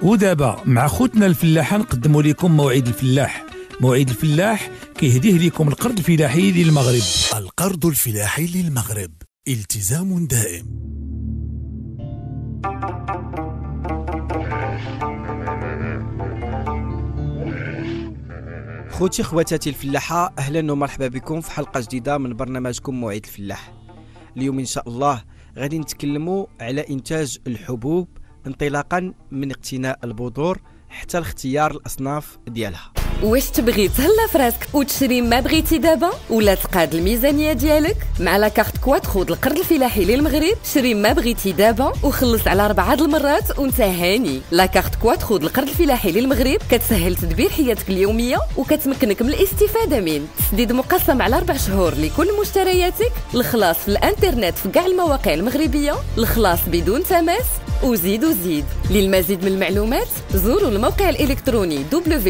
ودابا مع خوتنا الفلاحة نقدموا لكم موعد الفلاح. موعد الفلاح كيهديه لكم القرض الفلاحي للمغرب. القرض الفلاحي للمغرب، التزام دائم. خوتي خواتاتي الفلاحة، أهلا ومرحبا بكم في حلقة جديدة من برنامجكم موعد الفلاح. اليوم إن شاء الله غادي نتكلموا على إنتاج الحبوب انطلاقا من اقتناء البذور حتى لاختيار الأصناف ديالها. واش تبغي تهلا فراسك وتشري ما بغيتي دابا ولا تقاد الميزانيه ديالك؟ مع لا كارت كواد خذ القرض الفلاحي للمغرب، شري ما بغيتي دابا وخلص على 4 المرات وانت هاني. لا كارت كواد خذ القرض الفلاحي للمغرب كتسهل تدبير حياتك اليوميه وكتمكنك من الاستفاده من تسديد مقسم على 4 شهور لكل مشترياتك، الخلاص في الانترنت في كاع المواقع المغربيه، الخلاص بدون تماس وزيد. للمزيد من المعلومات زوروا الموقع الإلكتروني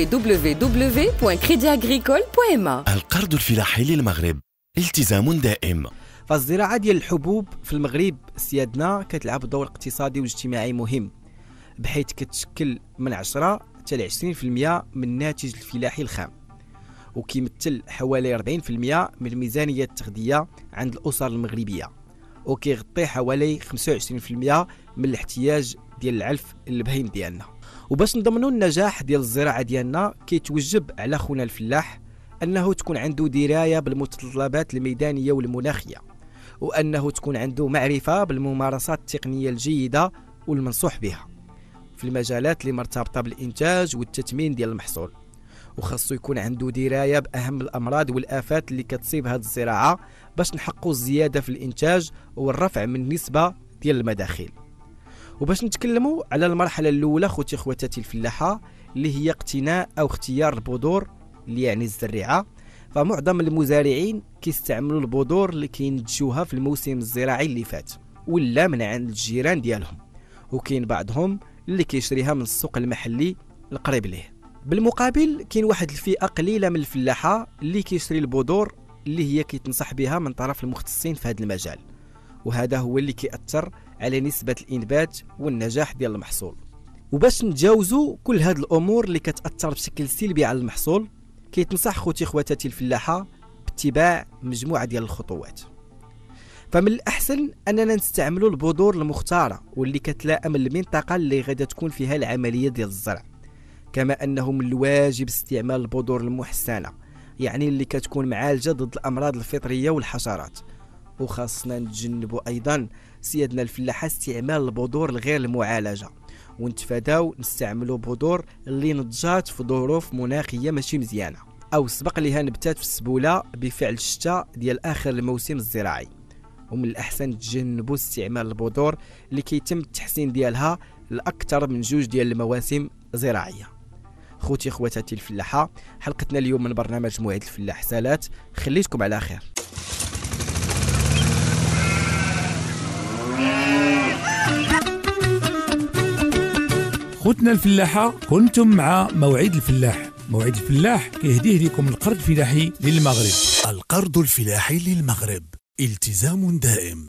www.creditagricole.ma. القرض الفلاحي للمغرب، التزام دائم. فالزراعة ديال الحبوب في المغرب سيادنا كتلعب دور اقتصادي واجتماعي مهم، بحيث كتشكل من 10 حتى ل 20% من الناتج الفلاحي الخام، وكيمثل حوالي 40% من ميزانية التغذية عند الأسر المغربية، وكيغطي حوالي 25% من الاحتياج ديال العلف البهيم ديالنا. وباش نضمنوا النجاح ديال الزراعه ديالنا كيتوجب على خونا الفلاح انه تكون عنده درايه بالمتطلبات الميدانيه والمناخيه، وانه تكون عنده معرفه بالممارسات التقنيه الجيده والمنصوح بها في المجالات اللي مرتبطه بالانتاج والتثمين ديال المحصول، وخاصو يكون عنده درايه باهم الامراض والافات اللي كتصيب هذه الزراعه باش نحققوا الزياده في الانتاج والرفع من النسبه ديال المداخيل. وباش نتكلموا على المرحله الاولى خوتي خواتاتي الفلاحه اللي هي اقتناء او اختيار البذور اللي يعني الزريعه، فمعظم المزارعين كيستعملوا البذور اللي كينتجوها في الموسم الزراعي اللي فات ولا من عند الجيران ديالهم، وكاين بعضهم اللي كيشريها من السوق المحلي القريب ليه. بالمقابل كاين واحد الفئه قليله من الفلاحه اللي كيشري البذور اللي هي كيتنصح بها من طرف المختصين في هذا المجال، وهذا هو اللي كيأثر على نسبة الإنبات والنجاح ديال المحصول. وباش نتجاوزوا كل هاد الأمور اللي كتأثر بشكل سلبي على المحصول، كيتنصح خوتي خواتاتي الفلاحة باتباع مجموعة ديال الخطوات. فمن الأحسن أننا نستعملوا البذور المختارة واللي كتلائم المنطقة اللي غادي تكون فيها العملية ديال الزرع، كما أنه من الواجب استعمال البذور المحسنة، يعني اللي كتكون معالجة ضد الأمراض الفطرية والحشرات. وخاصنا نتجنبوا ايضا سيادنا الفلاحه استعمال البذور الغير المعالجه، ونتفاداو نستعملوا بذور اللي نضجات في ظروف مناخيه ماشي مزيانه او سبق لها نبتات في السبوله بفعل الشتاء ديال اخر الموسم الزراعي. ومن الاحسن تجنبوا استعمال البذور اللي كيتم التحسين ديالها لاكثر من 2 ديال المواسم زراعيه. خوتي خواتاتي الفلاحه، حلقتنا اليوم من برنامج موعد الفلاح سالات، خليتكم على خير. خوتنا الفلاحة، كنتم مع موعد الفلاح. موعد الفلاح كيهديه لكم القرض الفلاحي للمغرب. القرض الفلاحي للمغرب، التزام دائم.